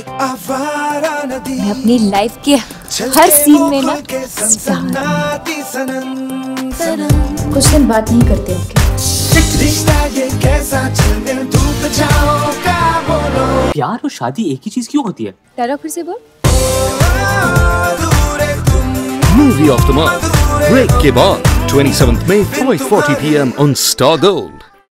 मैं अपनी लाइफ के हर सीन में ना कुछ दिन बात नहीं करते प्यार और शादी एक ही चीज क्यों होती है? तारा फिर से बोल। Movie of the month. Break के बाद 27th May 5:40 PM on Star Gold.